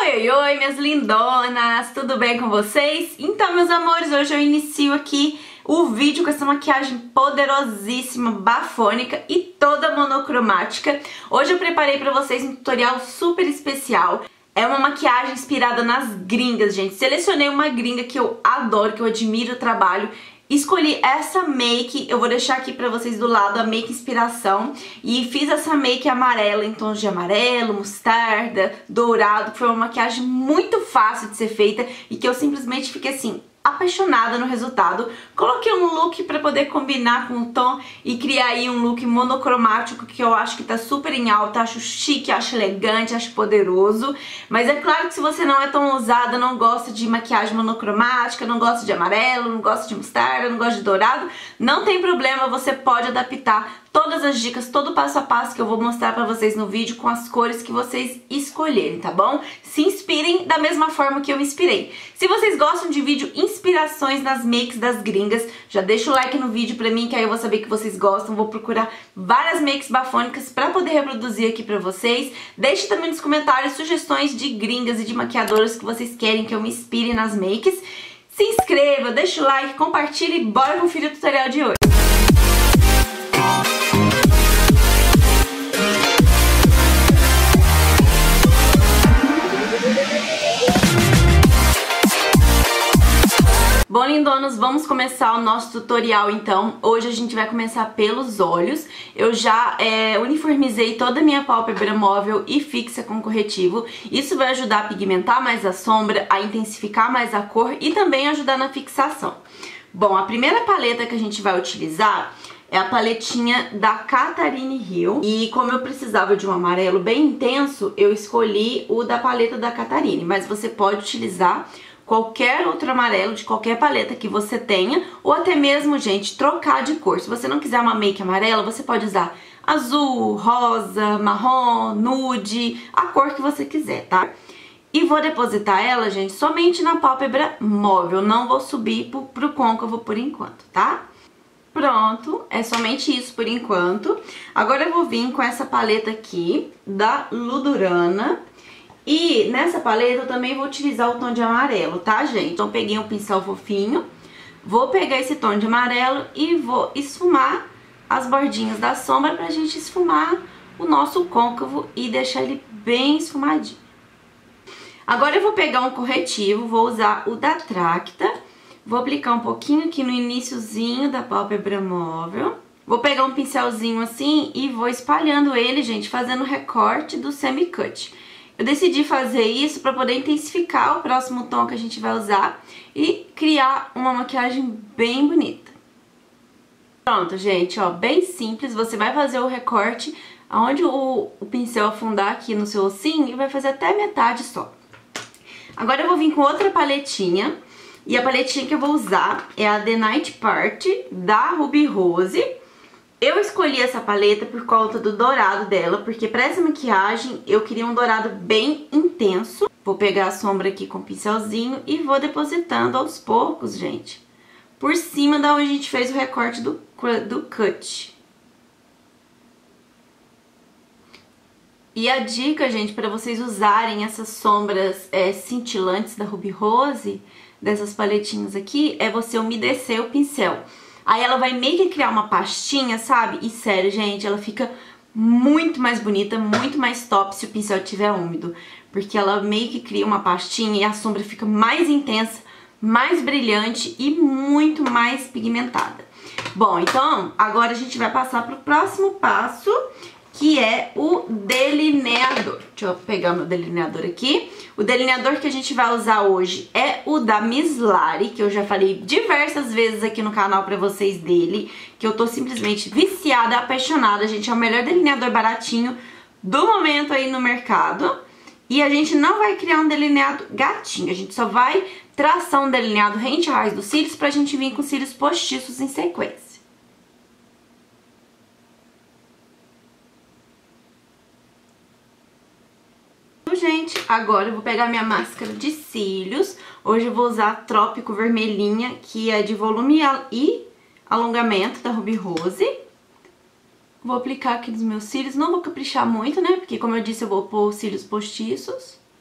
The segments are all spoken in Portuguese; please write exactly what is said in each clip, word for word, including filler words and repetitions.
Oi, oi, oi, minhas lindonas, tudo bem com vocês? Então, meus amores, hoje eu inicio aqui o vídeo com essa maquiagem poderosíssima, bafônica e toda monocromática. Hoje eu preparei pra vocês um tutorial super especial. É uma maquiagem inspirada nas gringas, gente. Selecionei uma gringa que eu adoro, que eu admiro o trabalho. Escolhi essa make, eu vou deixar aqui pra vocês do lado a make inspiração. E fiz essa make amarela em tons de amarelo, mostarda, dourado. Foi uma maquiagem muito fácil de ser feita e que eu simplesmente fiquei assim, apaixonada no resultado. Coloquei um look pra poder combinar com o tom e criar aí um look monocromático que eu acho que tá super em alta, acho chique, acho elegante, acho poderoso. Mas é claro que se você não é tão ousada, não gosta de maquiagem monocromática, não gosta de amarelo, não gosta de mostarda, não gosta de dourado, não tem problema, você pode adaptar todas as dicas, todo o passo a passo que eu vou mostrar pra vocês no vídeo com as cores que vocês escolherem, tá bom? Se inspirem da mesma forma que eu me inspirei. Se vocês gostam de vídeo inspirações nas makes das gringas, já deixa o like no vídeo pra mim, que aí eu vou saber que vocês gostam. Vou procurar várias makes bafônicas pra poder reproduzir aqui pra vocês. Deixe também nos comentários sugestões de gringas e de maquiadoras que vocês querem que eu me inspire nas makes. Se inscreva, deixa o like, compartilhe e bora conferir o tutorial de hoje. Bom, lindonos, vamos começar o nosso tutorial então. Hoje a gente vai começar pelos olhos. Eu já é, uniformizei toda a minha pálpebra móvel e fixa com corretivo. Isso vai ajudar a pigmentar mais a sombra, a intensificar mais a cor e também ajudar na fixação. Bom, a primeira paleta que a gente vai utilizar é a paletinha da Catarine Hill. E como eu precisava de um amarelo bem intenso, eu escolhi o da paleta da Catarine. Mas você pode utilizar qualquer outro amarelo de qualquer paleta que você tenha, ou até mesmo, gente, trocar de cor. Se você não quiser uma make amarela, você pode usar azul, rosa, marrom, nude, a cor que você quiser, tá? E vou depositar ela, gente, somente na pálpebra móvel, não vou subir pro, pro côncavo por enquanto, tá? Pronto, é somente isso por enquanto. Agora eu vou vir com essa paleta aqui, da Ludurana. E nessa paleta eu também vou utilizar o tom de amarelo, tá, gente? Então peguei um pincel fofinho, vou pegar esse tom de amarelo e vou esfumar as bordinhas da sombra pra gente esfumar o nosso côncavo e deixar ele bem esfumadinho. Agora eu vou pegar um corretivo, vou usar o da Tracta, vou aplicar um pouquinho aqui no iniciozinho da pálpebra móvel. Vou pegar um pincelzinho assim e vou espalhando ele, gente, fazendo recorte do semi-cut. Eu decidi fazer isso para poder intensificar o próximo tom que a gente vai usar e criar uma maquiagem bem bonita. Pronto, gente, ó, bem simples. Você vai fazer o recorte aonde o, o pincel afundar aqui no seu ossinho e vai fazer até metade só. Agora eu vou vir com outra paletinha e a paletinha que eu vou usar é a The Night Party da Ruby Rose. Eu escolhi essa paleta por conta do dourado dela, porque pra essa maquiagem eu queria um dourado bem intenso. Vou pegar a sombra aqui com o pincelzinho e vou depositando aos poucos, gente, por cima da onde a gente fez o recorte do, do cut. E a dica, gente, pra vocês usarem essas sombras é, cintilantes da Ruby Rose, dessas paletinhas aqui, é você umedecer o pincel. Aí ela vai meio que criar uma pastinha, sabe? E sério, gente, ela fica muito mais bonita, muito mais top se o pincel estiver úmido. Porque ela meio que cria uma pastinha e a sombra fica mais intensa, mais brilhante e muito mais pigmentada. Bom, então agora a gente vai passar pro próximo passo, que é o delineador. Deixa eu pegar o meu delineador aqui. O delineador que a gente vai usar hoje é o da Miss Lari, que eu já falei diversas vezes aqui no canal pra vocês dele, que eu tô simplesmente viciada, apaixonada, gente. É o melhor delineador baratinho do momento aí no mercado. E a gente não vai criar um delineado gatinho, a gente só vai traçar um delineado rente à raiz dos cílios pra gente vir com cílios postiços em sequência. Gente, agora eu vou pegar minha máscara de cílios. Hoje eu vou usar a Trópico Vermelhinha, que é de volume e alongamento da Ruby Rose. Vou aplicar aqui nos meus cílios, não vou caprichar muito, né? Porque como eu disse, eu vou pôr cílios postiços.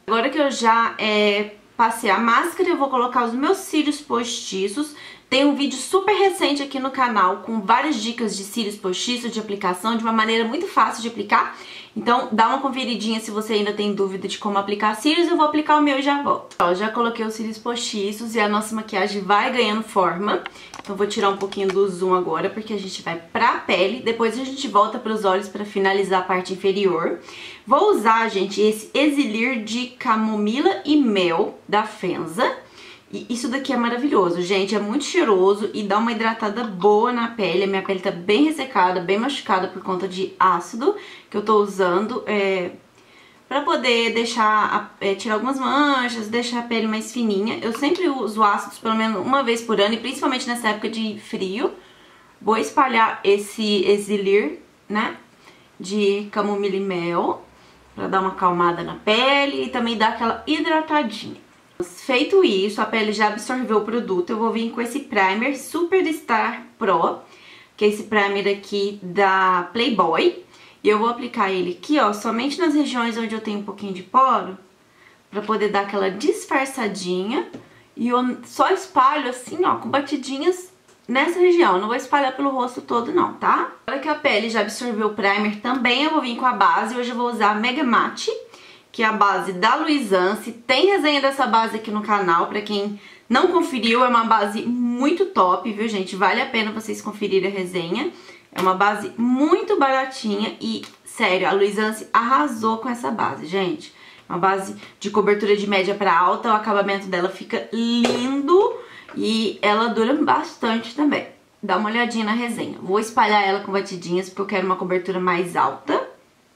Agora que eu já é, passei a máscara, eu vou colocar os meus cílios postiços. Tem um vídeo super recente aqui no canal com várias dicas de cílios postiços, de aplicação, de uma maneira muito fácil de aplicar. Então dá uma conferidinha se você ainda tem dúvida de como aplicar cílios, eu vou aplicar o meu e já volto. Ó, já coloquei os cílios postiços e a nossa maquiagem vai ganhando forma. Então vou tirar um pouquinho do zoom agora, porque a gente vai pra pele, depois a gente volta pros olhos pra finalizar a parte inferior. Vou usar, gente, esse Exilir de camomila e mel da Fenza. E isso daqui é maravilhoso, gente, é muito cheiroso e dá uma hidratada boa na pele. A minha pele tá bem ressecada, bem machucada por conta de ácido que eu tô usando é, pra poder deixar, é, tirar algumas manchas, deixar a pele mais fininha. Eu sempre uso ácidos pelo menos uma vez por ano e principalmente nessa época de frio. Vou espalhar esse Exilir, né, de camomila e mel pra dar uma acalmada na pele e também dar aquela hidratadinha. Feito isso, a pele já absorveu o produto, eu vou vir com esse primer Superstar Pro, que é esse primer aqui da Playboy. E eu vou aplicar ele aqui, ó, somente nas regiões onde eu tenho um pouquinho de poro, pra poder dar aquela disfarçadinha. E eu só espalho assim, ó, com batidinhas nessa região, eu não vou espalhar pelo rosto todo não, tá? Agora que a pele já absorveu o primer também, eu vou vir com a base. Hoje eu vou usar a Mega Matte, que é a base da Luisance. Tem resenha dessa base aqui no canal, pra quem não conferiu, é uma base muito top, viu, gente? Vale a pena vocês conferirem a resenha. É uma base muito baratinha e, sério, a Luisance arrasou com essa base, gente. Uma base de cobertura de média pra alta, o acabamento dela fica lindo e ela dura bastante também. Dá uma olhadinha na resenha. Vou espalhar ela com batidinhas porque eu quero uma cobertura mais alta.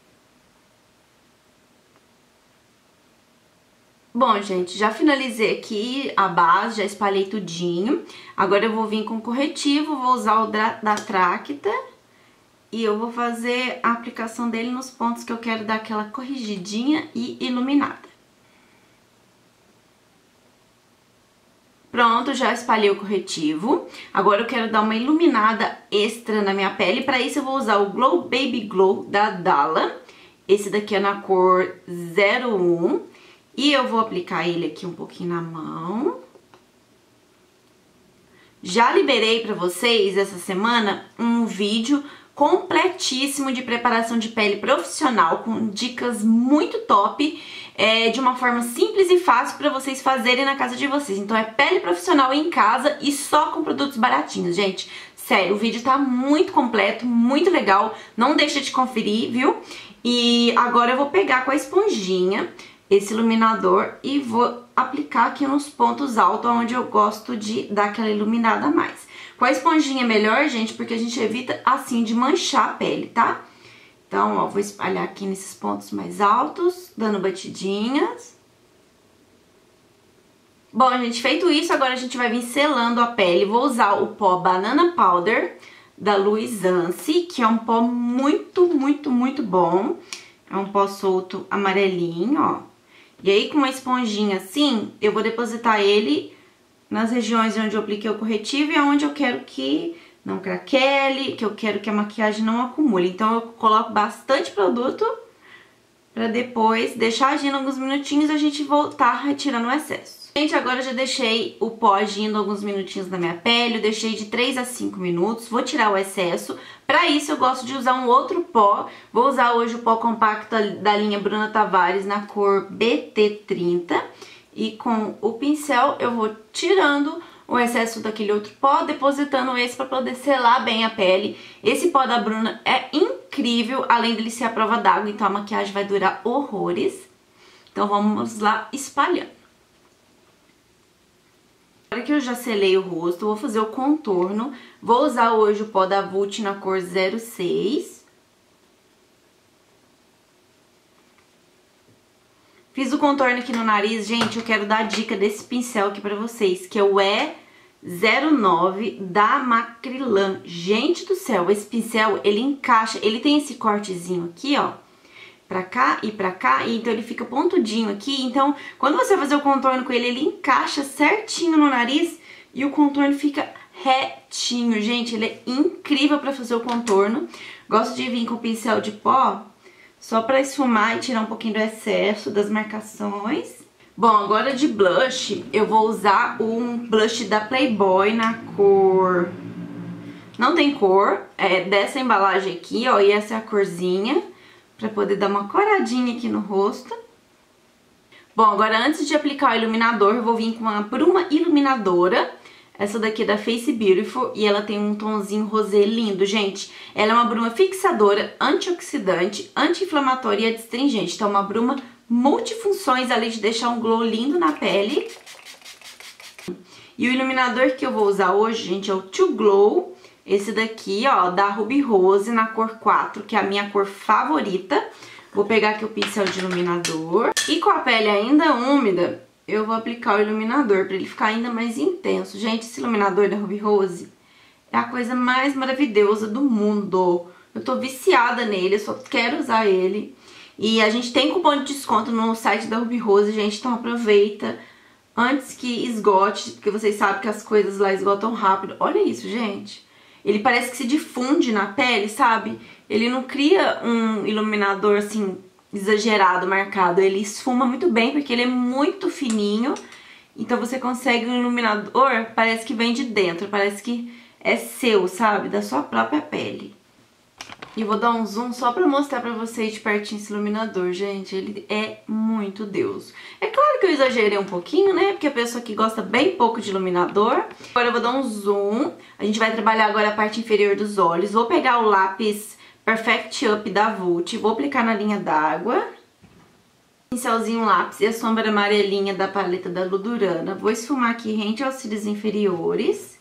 Bom, gente, já finalizei aqui a base, já espalhei tudinho. Agora eu vou vir com corretivo, vou usar o da, da Tracta. E eu vou fazer a aplicação dele nos pontos que eu quero dar aquela corrigidinha e iluminada. Pronto, já espalhei o corretivo. Agora eu quero dar uma iluminada extra na minha pele. Para isso eu vou usar o Glow Baby Glow da Dalla. Esse daqui é na cor zero um. E eu vou aplicar ele aqui um pouquinho na mão. Já liberei pra vocês essa semana um vídeo completíssimo de preparação de pele profissional, com dicas muito top, é, de uma forma simples e fácil pra vocês fazerem na casa de vocês. Então é pele profissional em casa e só com produtos baratinhos, gente. Sério, o vídeo tá muito completo, muito legal, não deixa de conferir, viu? E agora eu vou pegar com a esponjinha esse iluminador e vou aplicar aqui nos pontos altos, onde eu gosto de dar aquela iluminada a mais. Com a esponjinha é melhor, gente, porque a gente evita, assim, de manchar a pele, tá? Então, ó, vou espalhar aqui nesses pontos mais altos, dando batidinhas. Bom, gente, feito isso, agora a gente vai vir selando a pele. Vou usar o pó Banana Powder da Luisance, que é um pó muito, muito, muito bom. É um pó solto amarelinho, ó. E aí, com uma esponjinha assim, eu vou depositar ele nas regiões onde eu apliquei o corretivo e aonde eu quero que não craquele, que eu quero que a maquiagem não acumule. Então, eu coloco bastante produto pra depois deixar agindo alguns minutinhos e a gente voltar retirando o excesso. Gente, agora eu já deixei o pó agindo alguns minutinhos na minha pele, eu deixei de três a cinco minutos, vou tirar o excesso. Pra isso eu gosto de usar um outro pó, vou usar hoje o pó compacto da linha Bruna Tavares na cor B T trinta. E com o pincel eu vou tirando o excesso daquele outro pó, depositando esse pra poder selar bem a pele. Esse pó da Bruna é incrível, além dele ser a prova d'água, então a maquiagem vai durar horrores. Então vamos lá espalhando. Agora que eu já selei o rosto, vou fazer o contorno. Vou usar hoje o pó da Vult na cor zero seis. Fiz o contorno aqui no nariz, gente, eu quero dar a dica desse pincel aqui pra vocês, que é o E zero nove da Macrylan. Gente do céu, esse pincel, ele encaixa, ele tem esse cortezinho aqui, ó, pra cá e pra cá, e então ele fica pontudinho aqui. Então, quando você vai fazer o contorno com ele, ele encaixa certinho no nariz e o contorno fica retinho. Gente, ele é incrível pra fazer o contorno. Gosto de vir com o pincel de pó só pra esfumar e tirar um pouquinho do excesso das marcações. Bom, agora de blush, eu vou usar um blush da Playboy na cor... Não tem cor, é dessa embalagem aqui, ó, e essa é a corzinha, pra poder dar uma coradinha aqui no rosto. Bom, agora antes de aplicar o iluminador, eu vou vir com uma bruma iluminadora. Essa daqui é da Face Beautiful e ela tem um tonzinho rosé lindo, gente. Ela é uma bruma fixadora, antioxidante, anti-inflamatória e adstringente. Então é uma bruma multifunções, além de deixar um glow lindo na pele. E o iluminador que eu vou usar hoje, gente, é o To Glow. Esse daqui, ó, da Ruby Rose, na cor quatro, que é a minha cor favorita. Vou pegar aqui o pincel de iluminador. E com a pele ainda úmida, eu vou aplicar o iluminador pra ele ficar ainda mais intenso. Gente, esse iluminador da Ruby Rose é a coisa mais maravilhosa do mundo. Eu tô viciada nele, eu só quero usar ele. E a gente tem cupom de desconto no site da Ruby Rose, gente, então aproveita antes que esgote, porque vocês sabem que as coisas lá esgotam rápido. Olha isso, gente. Ele parece que se difunde na pele, sabe? Ele não cria um iluminador, assim, exagerado, marcado. Ele esfuma muito bem, porque ele é muito fininho. Então você consegue um iluminador, parece que vem de dentro. Parece que é seu, sabe? Da sua própria pele. E vou dar um zoom só pra mostrar pra vocês de pertinho esse iluminador, gente. Ele é muito Deus. É claro que eu exagerei um pouquinho, né? Porque a pessoa que gosta bem pouco de iluminador. Agora eu vou dar um zoom. A gente vai trabalhar agora a parte inferior dos olhos. Vou pegar o lápis Perfect Up da Vult. Vou aplicar na linha d'água. Pincelzinho lápis e a sombra amarelinha da paleta da Ludurana. Vou esfumar aqui rente aos cílios inferiores.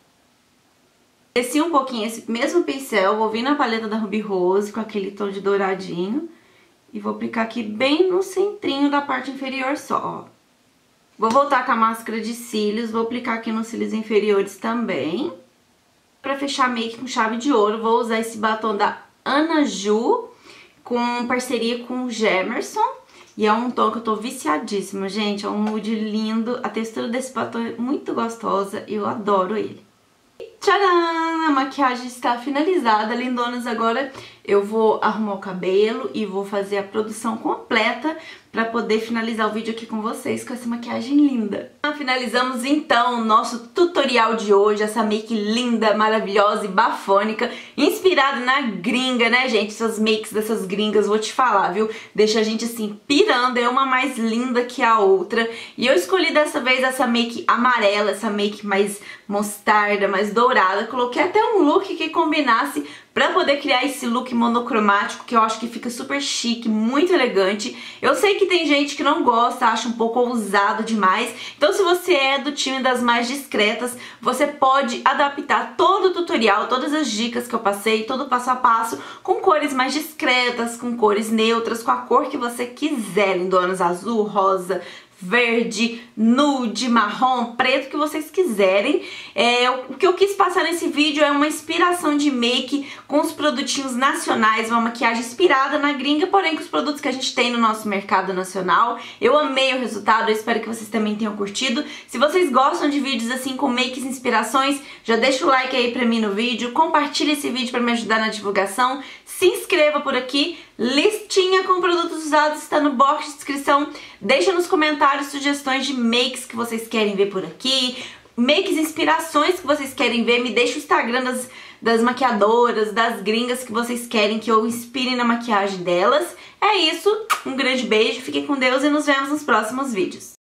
Desci um pouquinho esse mesmo pincel, vou vir na paleta da Ruby Rose com aquele tom de douradinho. E vou aplicar aqui bem no centrinho da parte inferior só, ó. Vou voltar com a máscara de cílios, vou aplicar aqui nos cílios inferiores também. Pra fechar make com chave de ouro, vou usar esse batom da Ana Ju, com parceria com o Gemerson. E é um tom que eu tô viciadíssima, gente, é um nude lindo. A textura desse batom é muito gostosa e eu adoro ele. Tcharam! A maquiagem está finalizada, lindonas. Agora eu vou arrumar o cabelo e vou fazer a produção completa pra poder finalizar o vídeo aqui com vocês com essa maquiagem linda. Finalizamos então o nosso tutorial de hoje, essa make linda, maravilhosa e bafônica, inspirada na gringa, né, gente? Essas makes dessas gringas, vou te falar, viu? Deixa a gente assim pirando, é uma mais linda que a outra. E eu escolhi dessa vez essa make amarela, essa make mais mostarda, mais dourada. Coloquei até um look que combinasse pra poder criar esse look monocromático, que eu acho que fica super chique, muito elegante. Eu sei que tem gente que não gosta, acha um pouco ousado demais. Então se você é do time das mais discretas, você pode adaptar todo o tutorial, todas as dicas que eu passei, todo o passo a passo, com cores mais discretas, com cores neutras, com a cor que você quiser, lindonas, azul, rosa, verde, nude, marrom, preto, que vocês quiserem. É, o que eu quis passar nesse vídeo é uma inspiração de make com os produtinhos nacionais, uma maquiagem inspirada na gringa, porém com os produtos que a gente tem no nosso mercado nacional. Eu amei o resultado, eu espero que vocês também tenham curtido. Se vocês gostam de vídeos assim com makes e inspirações, já deixa o like aí pra mim no vídeo, compartilha esse vídeo pra me ajudar na divulgação, se inscreva por aqui, listinha com produtos usados está no box de descrição, deixa nos comentários sugestões de makes que vocês querem ver por aqui, makes, inspirações que vocês querem ver, me deixa o Instagram das, das maquiadoras, das gringas que vocês querem que eu inspire na maquiagem delas. É isso, um grande beijo, fiquem com Deus e nos vemos nos próximos vídeos.